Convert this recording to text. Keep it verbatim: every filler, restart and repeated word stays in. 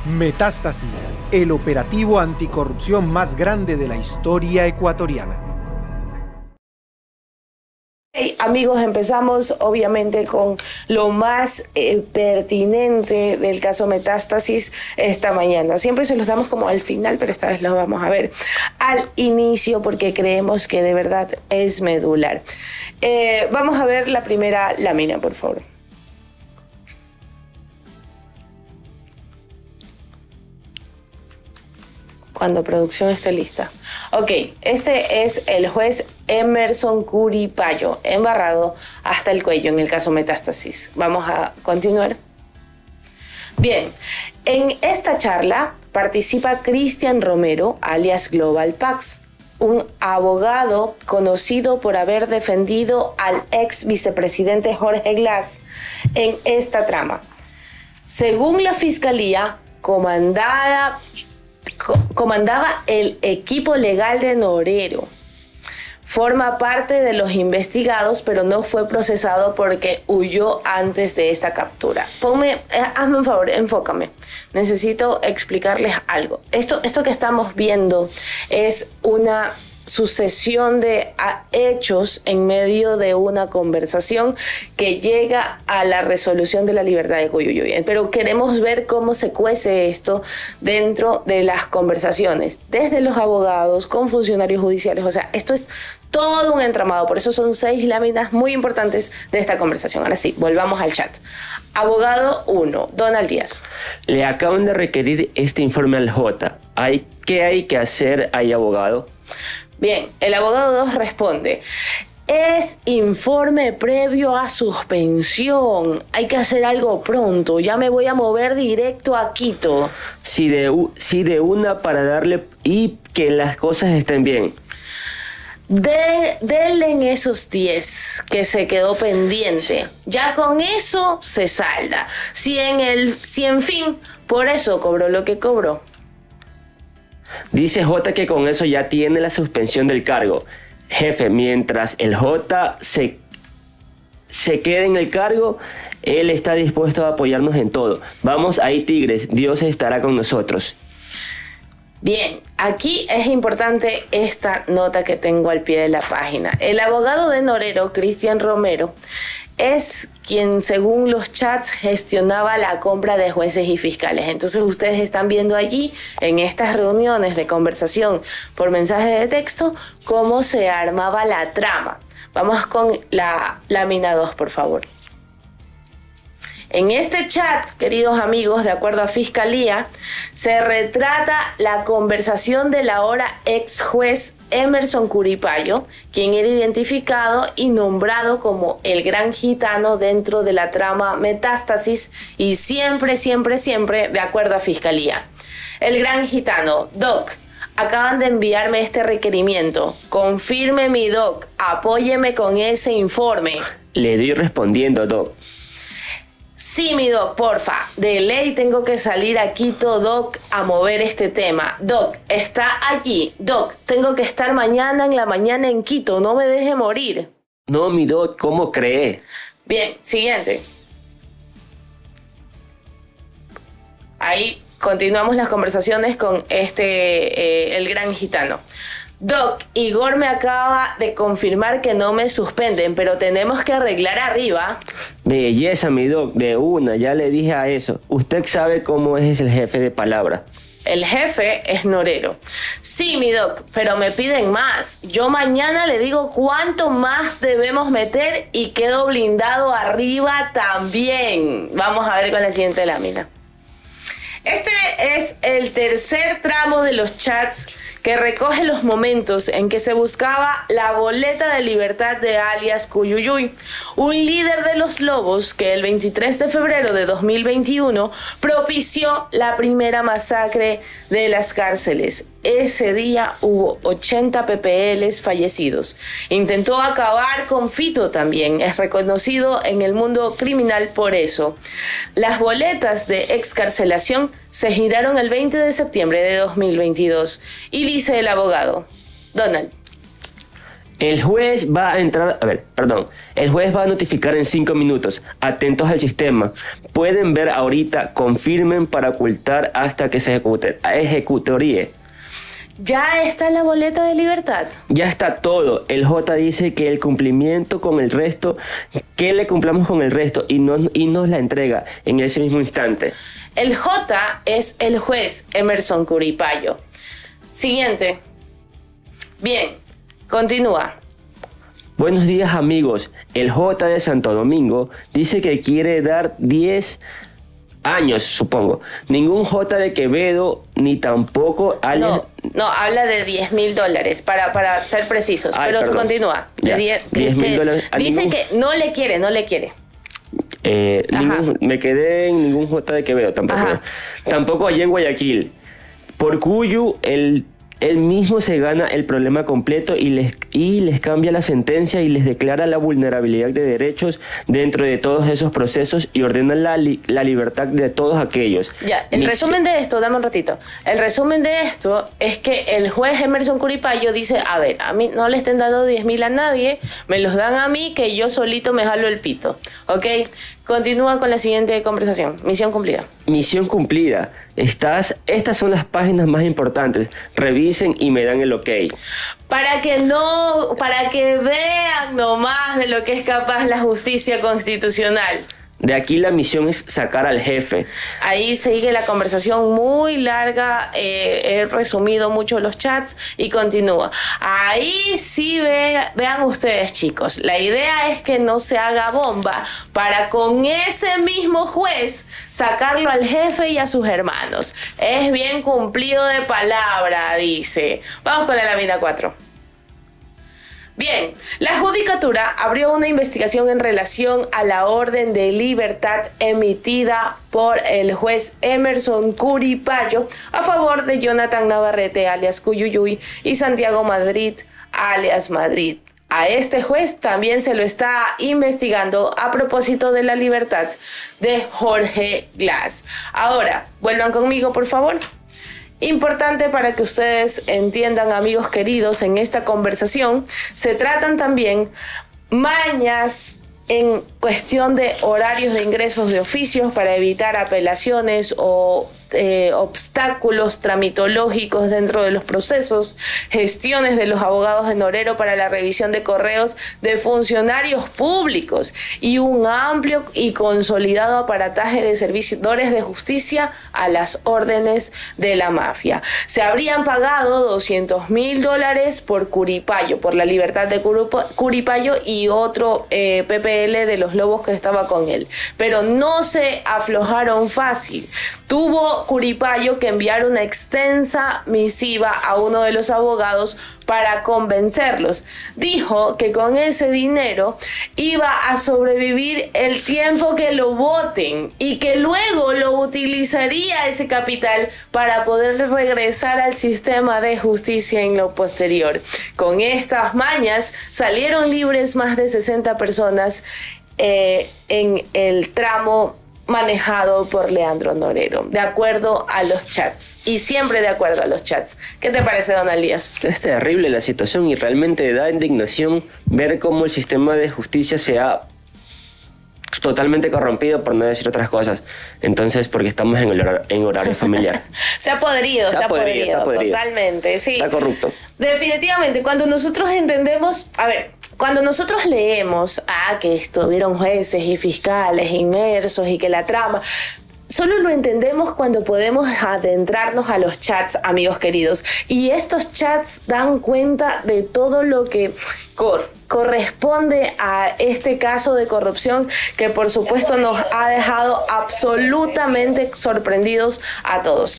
Metástasis, el operativo anticorrupción más grande de la historia ecuatoriana. Hey, amigos, empezamos obviamente con lo más eh, pertinente del caso Metástasis esta mañana. Siempre se los damos como al final, pero esta vez lo vamos a ver al inicio porque creemos que de verdad es medular. Eh, vamos a ver la primera lámina, por favor. Cuando producción esté lista. Ok, este es el juez Emerson Curipayo, embarrado hasta el cuello en el caso Metástasis. Vamos a continuar. Bien, en esta charla participa Cristian Romero, alias Global Pax, un abogado conocido por haber defendido al ex vicepresidente Jorge Glass en esta trama. Según la fiscalía, comandada comandaba el equipo legal de Norero. Forma parte de los investigados, pero no fue procesado porque huyó antes de esta captura. Ponme, eh, hazme un favor, enfócame. Necesito explicarles algo. Esto, esto que estamos viendo es una sucesión de hechos en medio de una conversación que llega a la resolución de la libertad de Cuyuyuy. Pero queremos ver cómo se cuece esto dentro de las conversaciones, desde los abogados, con funcionarios judiciales. O sea, esto es todo un entramado. Por eso son seis láminas muy importantes de esta conversación. Ahora sí, volvamos al chat. Abogado uno, Donald Díaz. Le acaban de requerir este informe al J. ¿Hay, ¿Qué hay que hacer ahí, abogado? Bien, el abogado dos responde: es informe previo a suspensión. Hay que hacer algo pronto. Ya me voy a mover directo a Quito. Sí, de, sí, de una para darle y que las cosas estén bien. De, denle en esos diez que se quedó pendiente. Ya con eso se salda. Si en, el, si en fin, por eso cobró lo que cobró. Dice J que con eso ya tiene la suspensión del cargo. Jefe, mientras el J se, se quede en el cargo, él está dispuesto a apoyarnos en todo. Vamos ahí, tigres, Dios estará con nosotros. Bien, aquí es importante esta nota que tengo al pie de la página. El abogado de Norero, Cristian Romero, es quien, según los chats, gestionaba la compra de jueces y fiscales. Entonces ustedes están viendo allí, en estas reuniones de conversación por mensaje de texto, cómo se armaba la trama. Vamos con la lámina dos, por favor. En este chat, queridos amigos, de acuerdo a Fiscalía, se retrata la conversación del ahora ex juez Emerson Curipayo, quien era identificado y nombrado como el gran gitano dentro de la trama Metástasis y siempre, siempre, siempre de acuerdo a Fiscalía. El gran gitano, Doc, acaban de enviarme este requerimiento. Confirme mi Doc, apóyeme con ese informe. Le doy respondiendo, Doc. Sí, mi Doc, porfa. De ley tengo que salir a Quito, Doc, a mover este tema. Doc, está allí. Doc, tengo que estar mañana en la mañana en Quito. No me deje morir. No, mi Doc, ¿cómo cree? Bien, siguiente. Ahí continuamos las conversaciones con este, eh, el gran gitano. Doc, Igor me acaba de confirmar que no me suspenden, pero tenemos que arreglar arriba. Belleza, mi Doc, de una, ya le dije a eso. Usted sabe cómo es el jefe de palabra. El jefe es Norero. Sí, mi Doc, pero me piden más. Yo mañana le digo cuánto más debemos meter y quedo blindado arriba también. Vamos a ver con la siguiente lámina. Este es el tercer tramo de los chats que recoge los momentos en que se buscaba la boleta de libertad de alias Cuyuyuy, un líder de los Lobos que el veintitrés de febrero de dos mil veintiuno propició la primera masacre de las cárceles. Ese día hubo ochenta P P Ls fallecidos. Intentó acabar con Fito también, es reconocido en el mundo criminal por eso. Las boletas de excarcelación se giraron el veinte de septiembre de dos mil veintidós y dice el abogado, Donald. El juez va a entrar, a ver, perdón, el juez va a notificar en cinco minutos. Atentos al sistema. Pueden ver ahorita, confirmen para ocultar hasta que se ejecute, ejecutoríe. ¿Ya está la boleta de libertad? Ya está todo. El J dice que el cumplimiento con el resto, que le cumplamos con el resto y, no, y nos la entrega en ese mismo instante. El J es el juez Emerson Curipayo. Siguiente. Bien, continúa. Buenos días, amigos. El J de Santo Domingo dice que quiere dar diez años, supongo. Ningún J de Quevedo, ni tampoco alias... No, no, habla de diez mil dólares, para, para ser precisos. Ay, pero perdón. se continúa. Ya, De diez mil dólares. Dice ningún... que no le quiere, no le quiere. Eh, ningún, me quedé en ningún J de Quevedo, tampoco. Ajá. Tampoco allá en Guayaquil. Por Cuyo, el... Él mismo se gana el problema completo y les, y les cambia la sentencia y les declara la vulnerabilidad de derechos dentro de todos esos procesos y ordena la, li, la libertad de todos aquellos. Ya, el Mis... resumen de esto, dame un ratito. El resumen de esto es que el juez Emerson Curipayo dice, a ver, a mí no le estén dando diez mil a nadie, me los dan a mí que yo solito me jalo el pito. ¿Ok? Continúa con la siguiente conversación. Misión cumplida. Misión cumplida. Estás, estas son las páginas más importantes. Revisen y me dan el ok. Para que no, para que vean nomás de lo que es capaz la justicia constitucional. De aquí la misión es sacar al jefe. Ahí sigue la conversación muy larga, eh, he resumido mucho los chats y continúa. Ahí sí ve, vean ustedes, chicos, la idea es que no se haga bomba para con ese mismo juez sacarlo al jefe y a sus hermanos. Es bien cumplido de palabra, dice. Vamos con la lámina cuatro. Bien, la Judicatura abrió una investigación en relación a la orden de libertad emitida por el juez Emerson Curipayo a favor de Jonathan Navarrete, alias Cuyuyuy, y Santiago Madrid, alias Madrid. A este juez también se lo está investigando a propósito de la libertad de Jorge Glass. Ahora, vuelvan conmigo, por favor. Importante para que ustedes entiendan, amigos queridos, en esta conversación se tratan también mañas en cuestión de horarios de ingresos de oficios para evitar apelaciones o eh, obstáculos tramitológicos dentro de los procesos, gestiones de los abogados de Norero para la revisión de correos de funcionarios públicos y un amplio y consolidado aparataje de servidores de justicia a las órdenes de la mafia. Se habrían pagado doscientos mil dólares por Curipayo, por la libertad de Curipayo y otro eh, P P L de los Lobos que estaba con él. Pero no se aflojaron fácil. Tuvo Curipayo que enviar una extensa misiva a uno de los abogados para convencerlos. Dijo que con ese dinero iba a sobrevivir el tiempo que lo voten y que luego lo utilizaría ese capital para poder regresar al sistema de justicia en lo posterior. Con estas mañas salieron libres más de sesenta personas eh, en el tramo manejado por Leandro Norero, de acuerdo a los chats, y siempre de acuerdo a los chats. ¿Qué te parece, don Elías? Es terrible la situación y realmente da indignación ver cómo el sistema de justicia se ha totalmente corrompido, por no decir otras cosas. Entonces, porque estamos en, el horario, en horario familiar. se ha podrido, se, se ha podrido, podrido, está podrido, totalmente, sí. Está corrupto. Definitivamente, cuando nosotros entendemos, a ver, cuando nosotros leemos ah, que estuvieron jueces y fiscales inmersos y que la trama, solo lo entendemos cuando podemos adentrarnos a los chats, amigos queridos. Y estos chats dan cuenta de todo lo que cor corresponde a este caso de corrupción que por supuesto nos ha dejado absolutamente sorprendidos a todos.